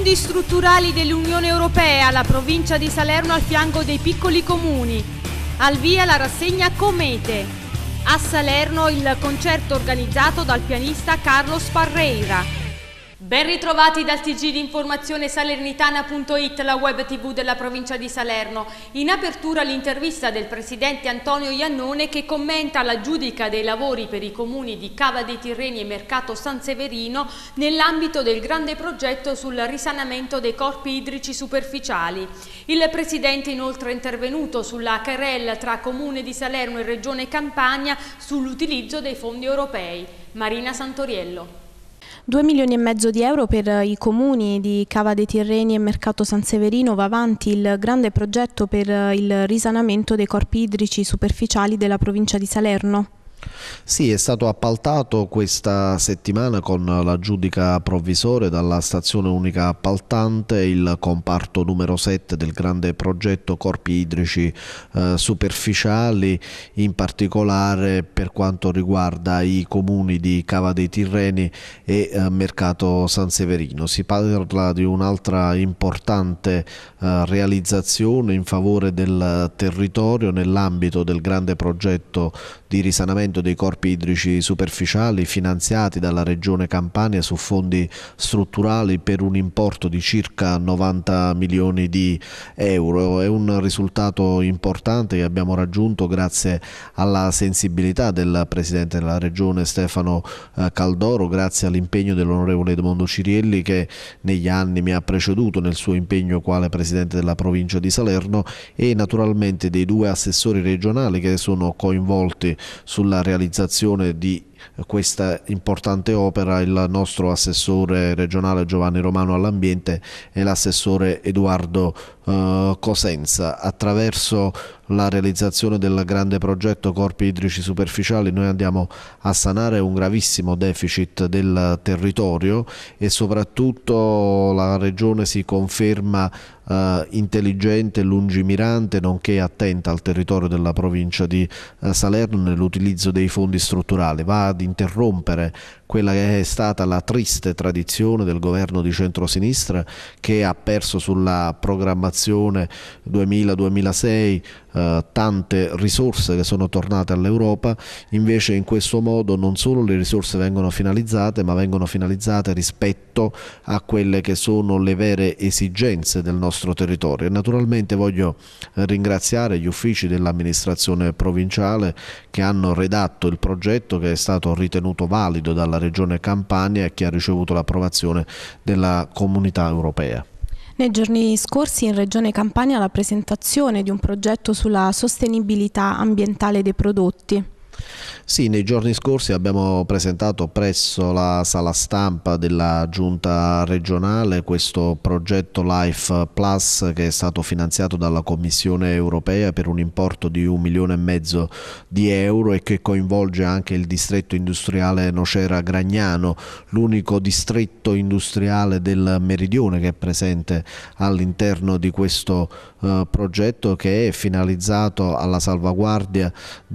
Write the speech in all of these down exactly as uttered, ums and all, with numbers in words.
Fondi strutturali dell'Unione Europea, la provincia di Salerno al fianco dei piccoli comuni. Al via la rassegna Comete. A Salerno il concerto organizzato dal pianista Carlos Parreira. Ben ritrovati dal T G di informazione salernitana punto it, la web tv della provincia di Salerno. In apertura l'intervista del presidente Antonio Iannone che commenta la giudica dei lavori per i comuni di Cava dei Tirreni e Mercato San Severino nell'ambito del grande progetto sul risanamento dei corpi idrici superficiali. Il presidente inoltre è intervenuto sulla querela tra Comune di Salerno e Regione Campania sull'utilizzo dei fondi europei. Marina Santoriello. Due milioni e mezzo di euro per i comuni di Cava dei Tirreni e Mercato San Severino va avanti il grande progetto per il risanamento dei corpi idrici superficiali della provincia di Salerno. Sì, è stato appaltato questa settimana con la giudica provvisore dalla stazione unica appaltante il comparto numero sette del grande progetto corpi idrici eh, superficiali, in particolare per quanto riguarda i comuni di Cava dei Tirreni e eh, Mercato San Severino. Si parla di un'altra importante eh, realizzazione in favore del territorio nell'ambito del grande progetto di risanamento dei corpi idrici superficiali finanziati dalla Regione Campania su fondi strutturali per un importo di circa novanta milioni di euro. È un risultato importante che abbiamo raggiunto grazie alla sensibilità del Presidente della Regione Stefano Caldoro, grazie all'impegno dell'onorevole Edmondo Cirielli che negli anni mi ha preceduto nel suo impegno quale Presidente della provincia di Salerno e naturalmente dei due assessori regionali che sono coinvolti sulla realizzazione di questa importante opera, il nostro assessore regionale Giovanni Romano all'ambiente e l'assessore Edoardo eh, Cosenza. Attraverso la realizzazione del grande progetto corpi idrici superficiali noi andiamo a sanare un gravissimo deficit del territorio e soprattutto la Regione si conferma eh, intelligente e lungimirante nonché attenta al territorio della provincia di eh, Salerno nell'utilizzo dei fondi strutturali. Va ad interrompere quella che è stata la triste tradizione del governo di centrosinistra che ha perso sulla programmazione duemila duemilasei eh, tante risorse che sono tornate all'Europa. Invece in questo modo non solo le risorse vengono finalizzate, ma vengono finalizzate rispetto a quelle che sono le vere esigenze del nostro territorio. E naturalmente voglio ringraziare gli uffici dell'amministrazione provinciale che hanno redatto il progetto che è stato ritenuto valido dalla Regione Campania e che ha ricevuto l'approvazione della Comunità Europea. Nei giorni scorsi in Regione Campania la presentazione di un progetto sulla sostenibilità ambientale dei prodotti. Sì, nei giorni scorsi abbiamo presentato presso la sala stampa della Giunta regionale questo progetto Life Plus che è stato finanziato dalla Commissione europea per un importo di un milione e mezzo di euro e che coinvolge anche il distretto industriale Nocera Gragnano, l'unico distretto industriale del meridione che è presente all'interno di questo uh, progetto che è finalizzato alla salvaguardia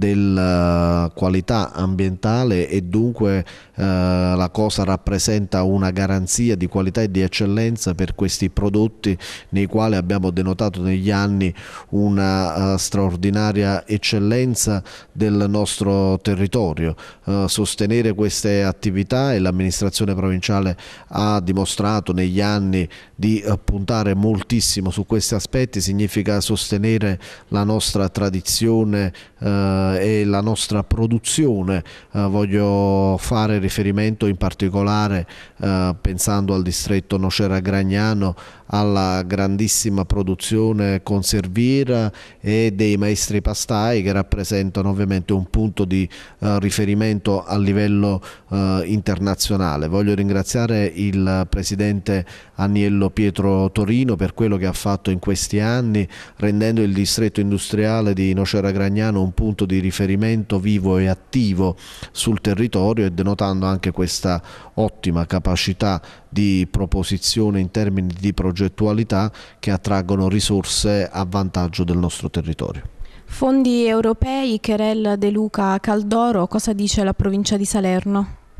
del uh, qualità ambientale e dunque eh, la cosa rappresenta una garanzia di qualità e di eccellenza per questi prodotti nei quali abbiamo denotato negli anni una uh, straordinaria eccellenza del nostro territorio. Uh, sostenere queste attività e l'amministrazione provinciale ha dimostrato negli anni di uh, puntare moltissimo su questi aspetti, significa sostenere la nostra tradizione uh, e la nostra produzione. Uh, voglio fare riferimento in particolare, uh, pensando al distretto Nocera Gragnano, alla grandissima produzione conserviera e dei maestri pastai che rappresentano ovviamente un punto di uh, riferimento a livello uh, internazionale. Voglio ringraziare il presidente Aniello Pietro Torino per quello che ha fatto in questi anni, rendendo il distretto industriale di Nocera Gragnano un punto di riferimento vivo e attivo sul territorio e denotando anche questa ottima capacità di proposizione in termini di progettualità che attraggono risorse a vantaggio del nostro territorio. Fondi europei, querela De Luca Caldoro, cosa dice la provincia di Salerno?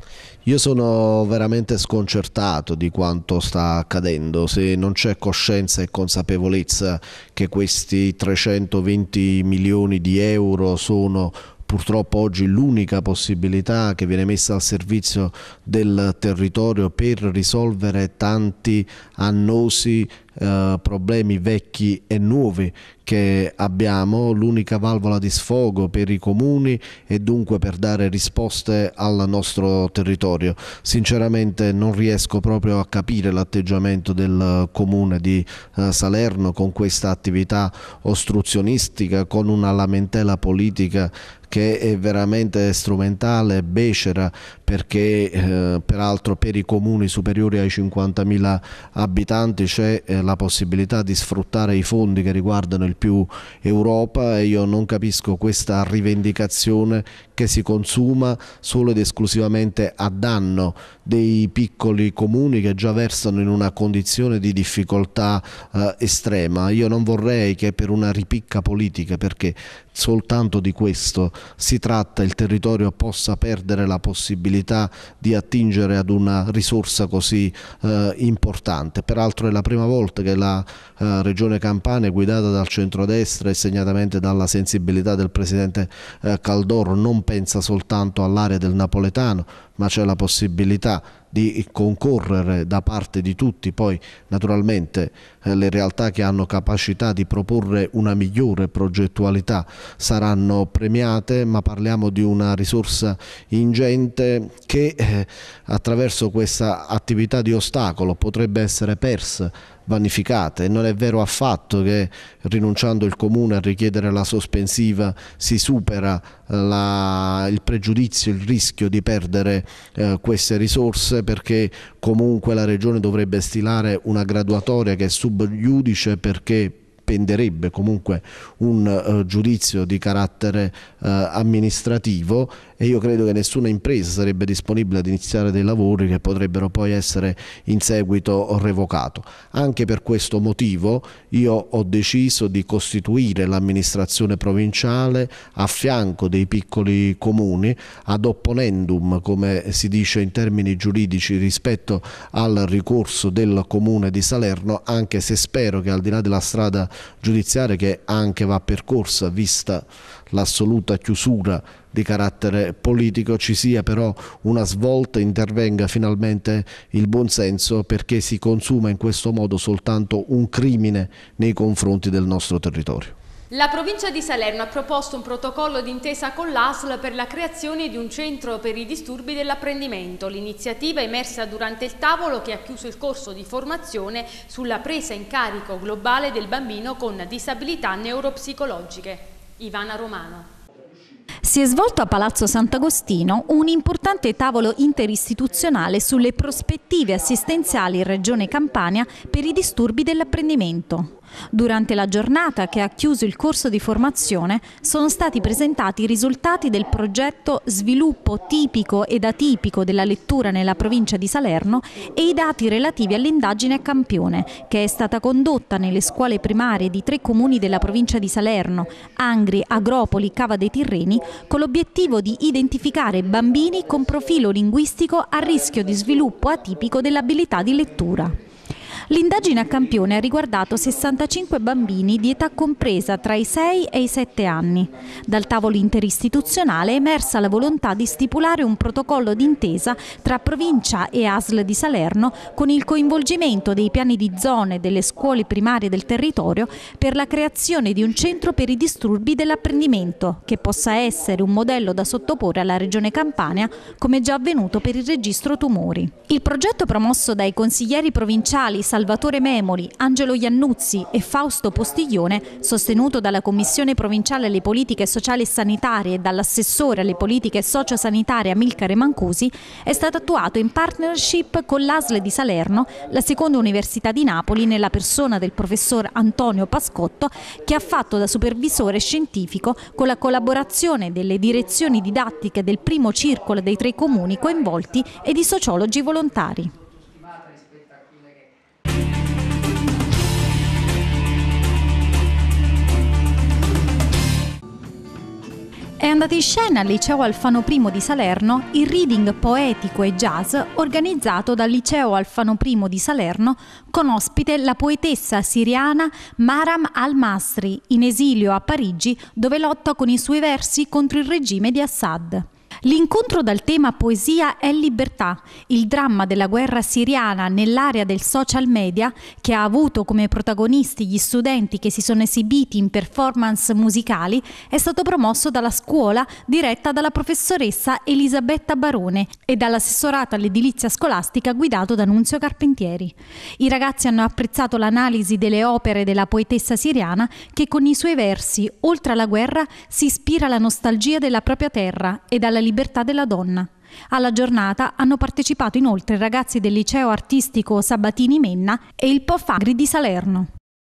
Io sono veramente sconcertato di quanto sta accadendo. Se non c'è coscienza e consapevolezza che questi trecentoventi milioni di euro sono purtroppo oggi l'unica possibilità che viene messa al servizio del territorio per risolvere tanti annosi eh, problemi vecchi e nuovi che abbiamo, l'unica valvola di sfogo per i comuni e dunque per dare risposte al nostro territorio. Sinceramente non riesco proprio a capire l'atteggiamento del comune di eh, Salerno con questa attività ostruzionistica, con una lamentela politica che è veramente strumentale, becera, perché eh, peraltro per i comuni superiori ai cinquantamila abitanti c'è eh, la possibilità di sfruttare i fondi che riguardano il più Europa, e io non capisco questa rivendicazione che si consuma solo ed esclusivamente a danno dei piccoli comuni che già versano in una condizione di difficoltà eh, estrema. Io non vorrei che per una ripicca politica, perché soltanto di questo si tratta, il territorio possa perdere la possibilità di attingere ad una risorsa così eh, importante. Peraltro è la prima volta che la eh, Regione Campania, guidata dal centrodestra e segnatamente dalla sensibilità del Presidente eh, Caldoro, non pensa soltanto all'area del napoletano, ma c'è la possibilità di concorrere da parte di tutti. Poi naturalmente eh, le realtà che hanno capacità di proporre una migliore progettualità saranno premiate, ma parliamo di una risorsa ingente che eh, attraverso questa attività di ostacolo potrebbe essere persa, vanificate. E non è vero affatto che rinunciando il Comune a richiedere la sospensiva si supera la, il pregiudizio, il rischio di perdere eh, queste risorse, perché comunque la Regione dovrebbe stilare una graduatoria che è sub iudice, perché penderebbe comunque un uh, giudizio di carattere uh, amministrativo, e io credo che nessuna impresa sarebbe disponibile ad iniziare dei lavori che potrebbero poi essere in seguito revocati. Anche per questo motivo io ho deciso di costituire l'amministrazione provinciale a fianco dei piccoli comuni, ad opponendum, come si dice in termini giuridici, rispetto al ricorso del Comune di Salerno, anche se spero che al di là della strada giudiziaria, che anche va percorsa vista l'assoluta chiusura di carattere politico, ci sia però una svolta, intervenga finalmente il buonsenso, perché si consuma in questo modo soltanto un crimine nei confronti del nostro territorio. La provincia di Salerno ha proposto un protocollo d'intesa con l'A S L per la creazione di un centro per i disturbi dell'apprendimento. L'iniziativa è emersa durante il tavolo che ha chiuso il corso di formazione sulla presa in carico globale del bambino con disabilità neuropsicologiche. Ivana Romano. Si è svolto a Palazzo Sant'Agostino un importante tavolo interistituzionale sulle prospettive assistenziali in Regione Campania per i disturbi dell'apprendimento. Durante la giornata che ha chiuso il corso di formazione sono stati presentati i risultati del progetto Sviluppo tipico ed atipico della lettura nella provincia di Salerno e i dati relativi all'indagine a campione, che è stata condotta nelle scuole primarie di tre comuni della provincia di Salerno, Angri, Agropoli, Cava dei Tirreni, con l'obiettivo di identificare bambini con profilo linguistico a rischio di sviluppo atipico dell'abilità di lettura. L'indagine a campione ha riguardato sessantacinque bambini di età compresa tra i sei e i sette anni. Dal tavolo interistituzionale è emersa la volontà di stipulare un protocollo d'intesa tra provincia e A S L di Salerno con il coinvolgimento dei piani di zone delle scuole primarie del territorio per la creazione di un centro per i disturbi dell'apprendimento che possa essere un modello da sottoporre alla Regione Campania, come già avvenuto per il registro tumori. Il progetto, promosso dai consiglieri provinciali Salvatore Memoli, Angelo Iannuzzi e Fausto Postiglione, sostenuto dalla Commissione Provinciale alle Politiche Sociali e Sanitarie e dall'assessore alle politiche sociosanitarie Amilcare Mancusi, è stato attuato in partnership con l'A S L di Salerno, la Seconda Università di Napoli, nella persona del professor Antonio Pascotto, che ha fatto da supervisore scientifico con la collaborazione delle direzioni didattiche del primo circolo dei tre comuni coinvolti e di sociologi volontari. È andata in scena al Liceo Alfano I di Salerno il reading poetico e jazz organizzato dal Liceo Alfano I di Salerno con ospite la poetessa siriana Maram al-Masri, in esilio a Parigi, dove lotta con i suoi versi contro il regime di Assad. L'incontro dal tema Poesia è libertà, il dramma della guerra siriana nell'area del social media, che ha avuto come protagonisti gli studenti che si sono esibiti in performance musicali, è stato promosso dalla scuola diretta dalla professoressa Elisabetta Barone e dall'assessorato all'edilizia scolastica guidato da Nunzio Carpentieri. I ragazzi hanno apprezzato l'analisi delle opere della poetessa siriana che con i suoi versi, oltre alla guerra, si ispira alla nostalgia della propria terra e alla libertà della donna. Alla giornata hanno partecipato inoltre ragazzi del liceo artistico Sabatini Menna e il P O F Agri di Salerno.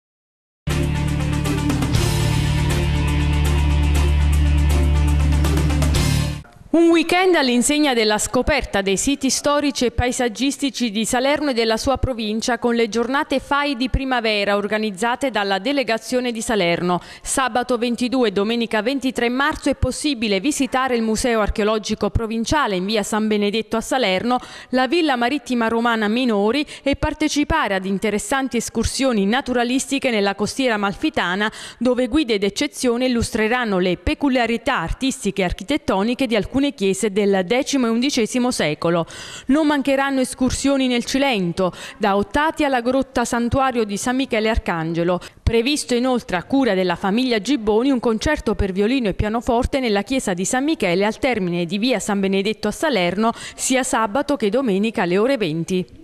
Un weekend all'insegna della scoperta dei siti storici e paesaggistici di Salerno e della sua provincia con le giornate F A I di primavera organizzate dalla delegazione di Salerno. Sabato ventidue e domenica ventitré marzo è possibile visitare il Museo Archeologico Provinciale in via San Benedetto a Salerno, la Villa Marittima Romana Minori e partecipare ad interessanti escursioni naturalistiche nella costiera amalfitana, dove guide d'eccezione illustreranno le peculiarità artistiche e architettoniche di alcune chiese del decimo e undicesimo secolo. Non mancheranno escursioni nel Cilento, da Ottati alla grotta santuario di San Michele Arcangelo. Previsto inoltre a cura della famiglia Gibboni un concerto per violino e pianoforte nella chiesa di San Michele al termine di via San Benedetto a Salerno, sia sabato che domenica alle ore venti.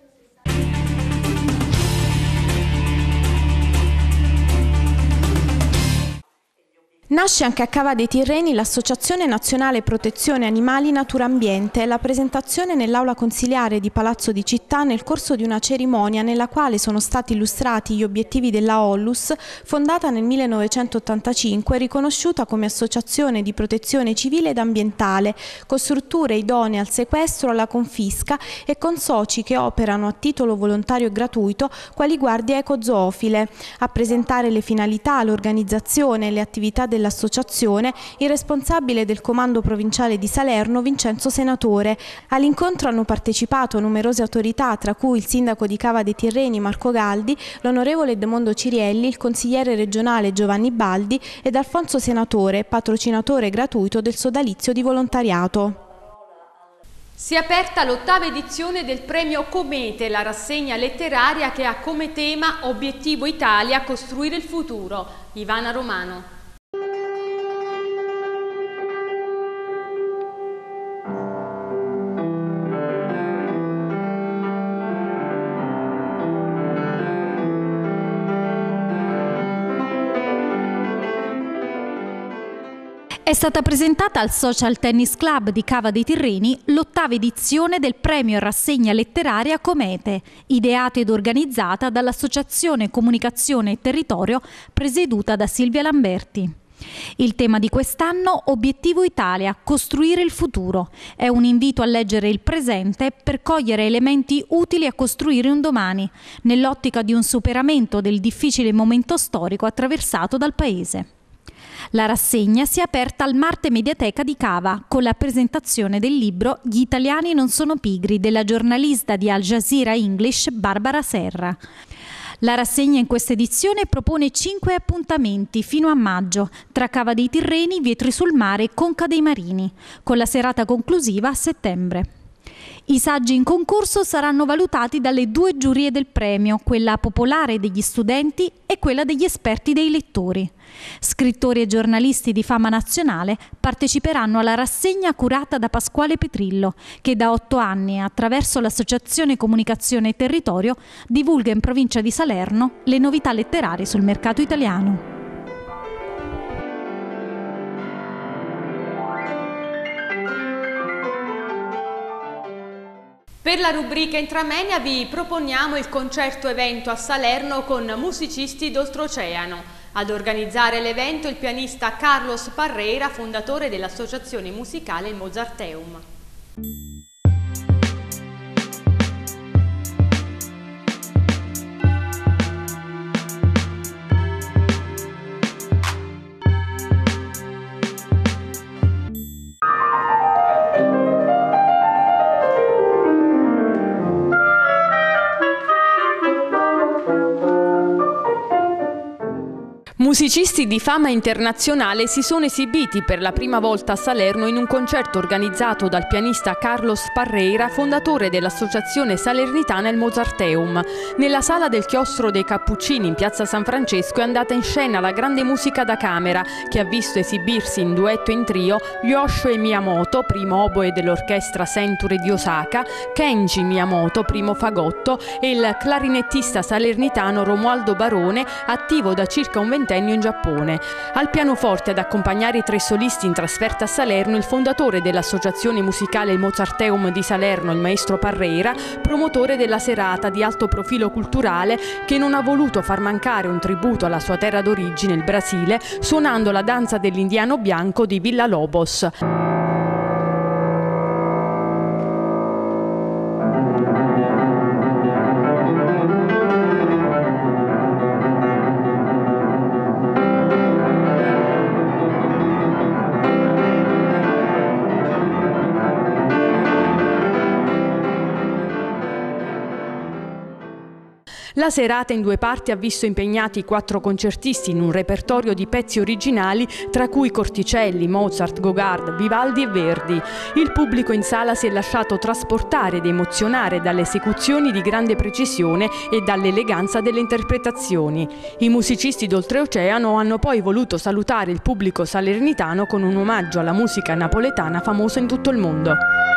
Nasce anche a Cava dei Tirreni l'Associazione Nazionale Protezione Animali Natura Ambiente. La presentazione nell'aula consiliare di Palazzo di Città nel corso di una cerimonia nella quale sono stati illustrati gli obiettivi della Ollus, fondata nel millenovecentottantacinque e riconosciuta come associazione di protezione civile ed ambientale, con strutture idonee al sequestro, alla confisca e con soci che operano a titolo volontario e gratuito quali guardie ecozoofile. A presentare le finalità, l'organizzazione e le attività del dell'associazione, il responsabile del comando provinciale di Salerno, Vincenzo Senatore. All'incontro hanno partecipato numerose autorità, tra cui il sindaco di Cava dei Tirreni Marco Galdi, l'onorevole Edmondo Cirielli, il consigliere regionale Giovanni Baldi ed Alfonso Senatore, patrocinatore gratuito del sodalizio di volontariato. Si è aperta l'ottava edizione del premio Comete, la rassegna letteraria che ha come tema Obiettivo Italia, costruire il futuro. Ivana Romano. È stata presentata al Social Tennis Club di Cava dei Tirreni l'ottava edizione del premio rassegna letteraria Comete, ideata ed organizzata dall'Associazione Comunicazione e Territorio presieduta da Silvia Lamberti. Il tema di quest'anno, Obiettivo Italia, costruire il futuro, è un invito a leggere il presente per cogliere elementi utili a costruire un domani, nell'ottica di un superamento del difficile momento storico attraversato dal Paese. La rassegna si è aperta al Marte Mediateca di Cava con la presentazione del libro Gli italiani non sono pigri della giornalista di Al Jazeera English Barbara Serra. La rassegna in questa edizione propone cinque appuntamenti fino a maggio tra Cava dei Tirreni, Vietri sul Mare e Conca dei Marini, con la serata conclusiva a settembre. I saggi in concorso saranno valutati dalle due giurie del premio, quella popolare degli studenti e quella degli esperti dei lettori. Scrittori e giornalisti di fama nazionale parteciperanno alla rassegna curata da Pasquale Petrillo, che da otto anni, attraverso l'Associazione Comunicazione e Territorio, divulga in provincia di Salerno le novità letterarie sul mercato italiano. Per la rubrica Intramenia vi proponiamo il concerto evento a Salerno con musicisti d'oltreoceano. Ad organizzare l'evento il pianista Carlos Parreira, fondatore dell'associazione musicale Mozarteum. Musicisti di fama internazionale si sono esibiti per la prima volta a Salerno in un concerto organizzato dal pianista Carlos Parreira, fondatore dell'associazione salernitana Il Mozarteum. Nella sala del Chiostro dei Cappuccini in piazza San Francesco è andata in scena la grande musica da camera, che ha visto esibirsi in duetto e in trio Yoshio Miyamoto, primo oboe dell'orchestra Century di Osaka, Kenji Miyamoto, primo fagotto, e il clarinettista salernitano Romualdo Barone, attivo da circa un ventennio in Giappone. Al pianoforte ad accompagnare i tre solisti in trasferta a Salerno il fondatore dell'associazione musicale Il Mozarteum di Salerno, il maestro Parreira, promotore della serata di alto profilo culturale, che non ha voluto far mancare un tributo alla sua terra d'origine, il Brasile, suonando la danza dell'indiano bianco di Villa Lobos. La serata in due parti ha visto impegnati quattro concertisti in un repertorio di pezzi originali, tra cui Corticelli, Mozart, Gogard, Vivaldi e Verdi. Il pubblico in sala si è lasciato trasportare ed emozionare dalle esecuzioni di grande precisione e dall'eleganza delle interpretazioni. I musicisti d'oltreoceano hanno poi voluto salutare il pubblico salernitano con un omaggio alla musica napoletana famosa in tutto il mondo.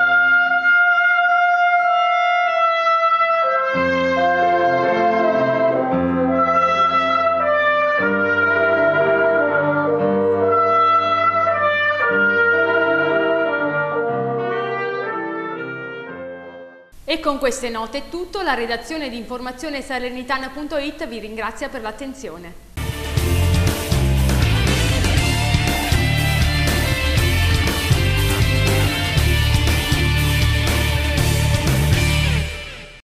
E con queste note è tutto, la redazione di informazione salernitana punto it vi ringrazia per l'attenzione.